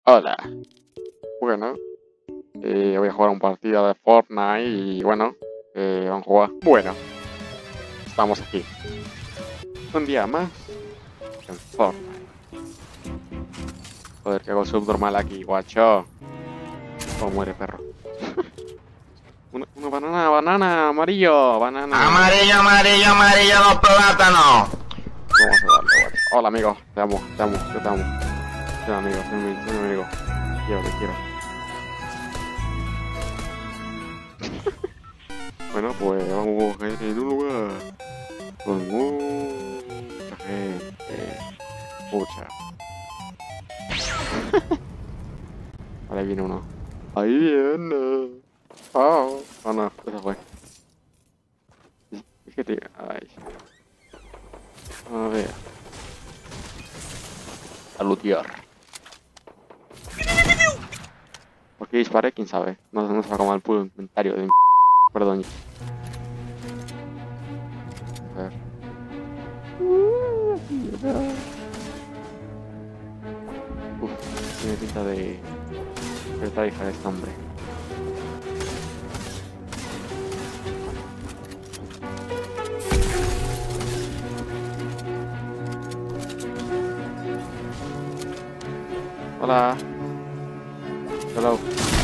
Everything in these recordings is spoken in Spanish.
Hola. Bueno, voy a jugar un partido de Fortnite y bueno, vamos a jugar. Bueno, estamos aquí. Un día más en Fortnite. Joder, que hago subnormal aquí, guacho. Oh, muere, perro. Una banana, amarillo, banana. Amarillo, amarillo, amarillo, los plátanos. Vamos a darle, guacho. Hola, amigo. Te amo, yo te amo. Soy un amigo, soy un amigo. Te quiero. Bueno, pues vamos a ir en un lugar con mucha gente. Mucha. Ahí viene uno. Ahí viene. Oh, oh no, ese fue. Fíjate, ay. A ver. A lootear. ¿Por qué disparé? ¿Quién sabe? No se va a comer el puro inventario de... Perdón. A ver. Tiene pinta de... Esta hija de este hombre. Hola. Hello.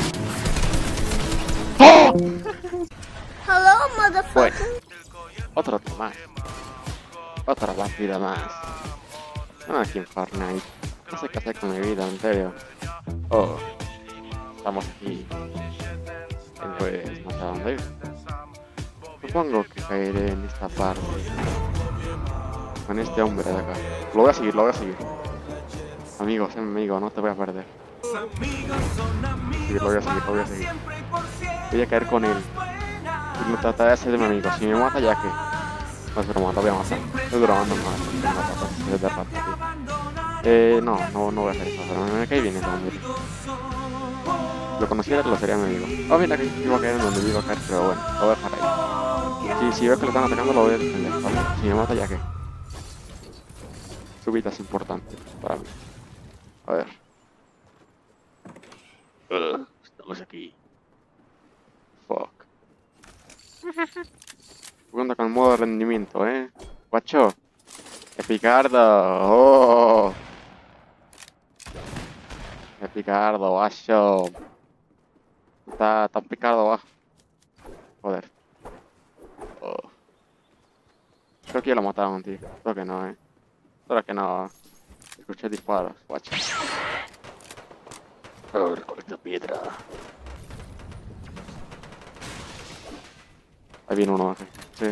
¡Oh! Hello, motherfucker. Bueno, otro más. Otra partida más. Bueno, aquí en Fortnite. No sé qué hacer con mi vida, en serio. Oh, estamos aquí. Pues no sé a dónde ir. Supongo que caeré en esta parte. Con este hombre de acá. Lo voy a seguir. Amigo, sé mi amigo, no te voy a perder. Sí, lo voy a seguir. Voy a caer con él. Y lo trataré de hacer de mi amigo. Si me mata, ya que. No es broma, lo voy a matar. Es broma, no me mata. Es de rato, sí. No voy a hacer eso. Pero me cae bien ese hombre. Lo conociera, lo sería mi amigo. Oh, mira, que iba a caer en donde iba a caer, pero bueno, lo voy a dejar ahí. Si veo que lo están atacando, lo voy a defender, ¿vale? Si me mata, ya que. Su vida es importante para mí. A ver. Estamos aquí. Fuck. Jugando con el modo de rendimiento, Guacho. Epicardo. Oh. Epicardo, guacho. Está Picardo abajo. Joder. Oh. Creo que ya lo mataron, tío. Creo que no, Creo que no. Escuché disparos, guacho. Oh, recolecto piedra. Ahí viene uno, sí.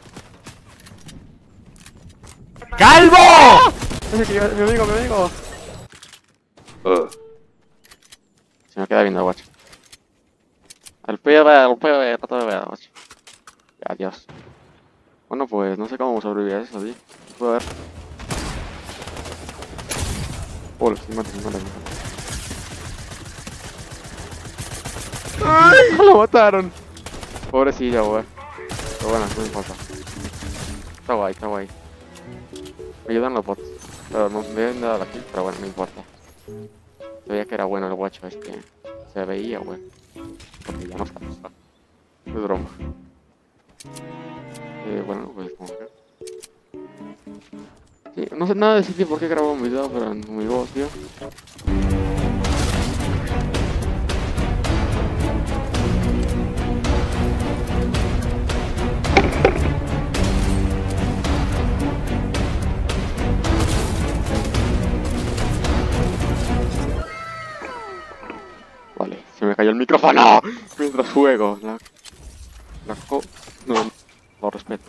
¡Calvo! Mi amigo. Se me queda viendo, guacho. El PV, trato de ver, guacho. Adiós. Bueno, pues no sé cómo sobrevivir a eso, tío. Puedo ver. Oh, 50. ¡Ay! ¡Lo mataron! Pobrecillo, güey. Pero bueno, no importa. Está guay. Me ayudan los bots. Pero no me habían dado la kill, pero bueno, no importa. Sabía que era bueno el guacho este. Se veía, güey. Porque ya no está. Es broma. Bueno, pues como que... Sí, no sé nada de ese tío por qué grabó un video, pero en mi voz, tío. Vale, se me cayó el micrófono mientras juego. No, lo respeto.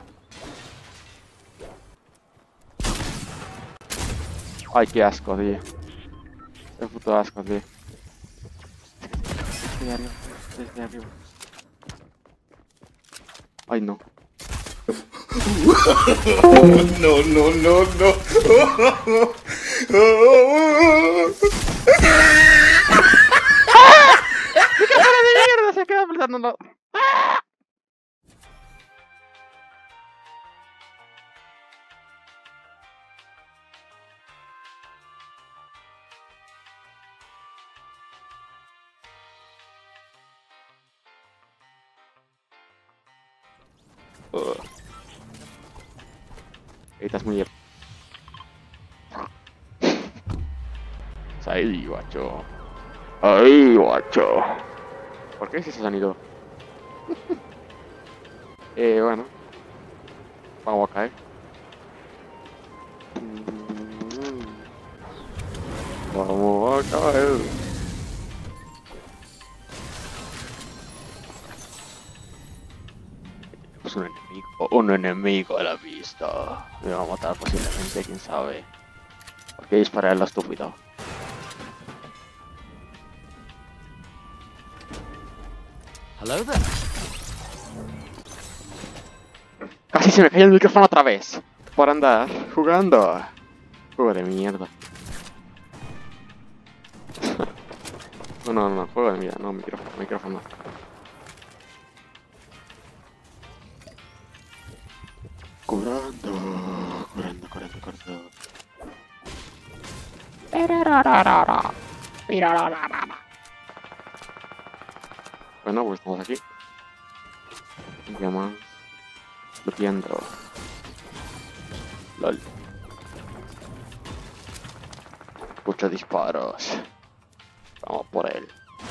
Ay, qué asco, tío. Qué puto asco, tío. Desde arriba. Ay, no. No. ¡Qué cara de mierda! Se queda pensando. Estás muy bien. Ahí, guacho. Ahí, guacho. ¿Por qué es ese sonido? Bueno. Vamos a caer. Vamos a caer. Es un enemigo a la vista. Me va a matar posiblemente, quién sabe. ¿Por qué disparar a la estúpida? Hello there. Casi se me cae el micrófono otra vez. Por andar jugando. Juego de mierda. No, juego de mierda, no, micrófono. Curando. Bueno, pues estamos aquí. Ya más. Looteando. LOL. Escucho disparos. Vamos por él.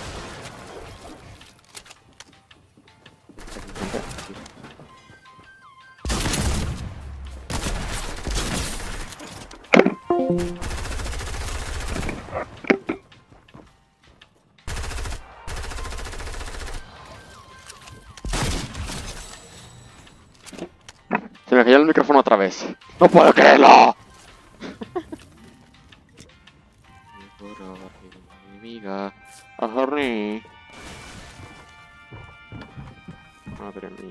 Se me cayó el micrófono otra vez. ¡No puedo creerlo! Amiga. Ajorri. Madre mía.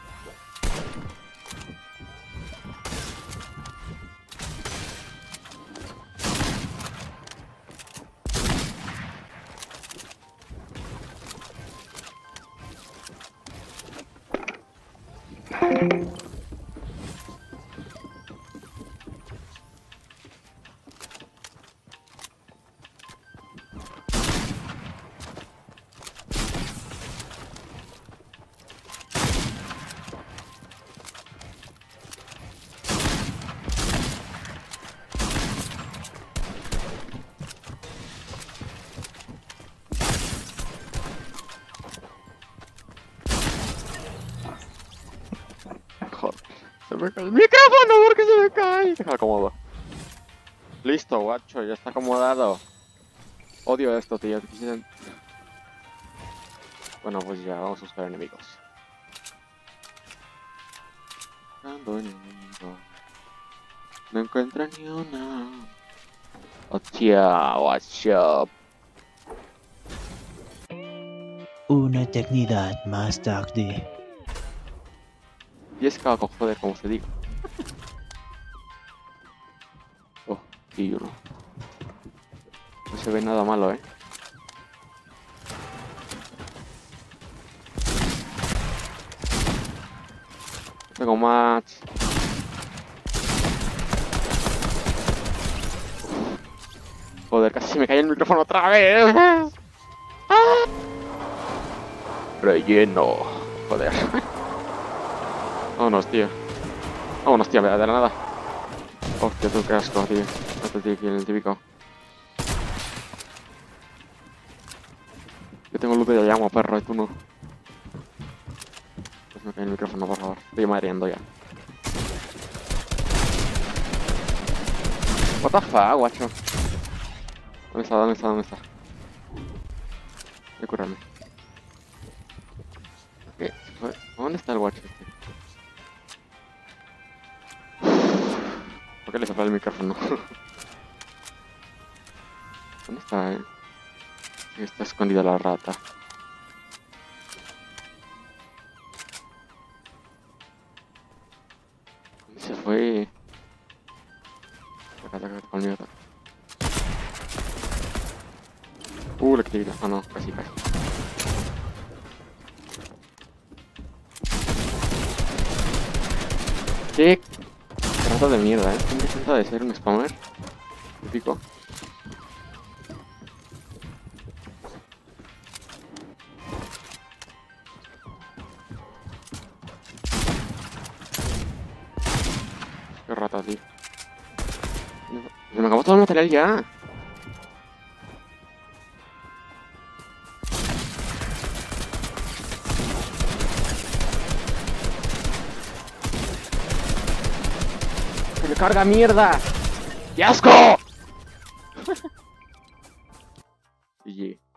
Se me cae el micrófono porque se me cae. Déjalo acomodo. Listo, guacho, ya está acomodado. Odio esto, tío. Bueno, pues ya, vamos a buscar enemigos. Buscando enemigos. No encuentro ni una. Hostia, guacho. Una eternidad más tarde. 10k, joder, como se diga. Oh, y uno. No se ve nada malo, Tengo más. Joder, casi se me cae el micrófono otra vez. Relleno. Joder. Vámonos, tío. Vámonos, tío, de la nada. Hostia, tú, qué asco, tío. Este tío aquí en el típico. Yo tengo luz de llama, perro, y tú no. Pues me cae el micrófono, por favor. Estoy mareando ya. What the fuck, guacho. ¿Dónde está? Voy a curarme. ¿Qué? ¿Dónde está el guacho este? ¿Por qué le sopla el micrófono? ¿Dónde está, Está escondida la rata. ¿Dónde se fue? Ataca, conmigo. Le quité vida. Ah, no, casi. ¿Qué? Rata de mierda, ¿Cómo intenta de ser un spammer? Típico. Qué rata, tío. Se me acabó todo el material ya. ¡Se me carga mierda! ¡Qué asco! GG.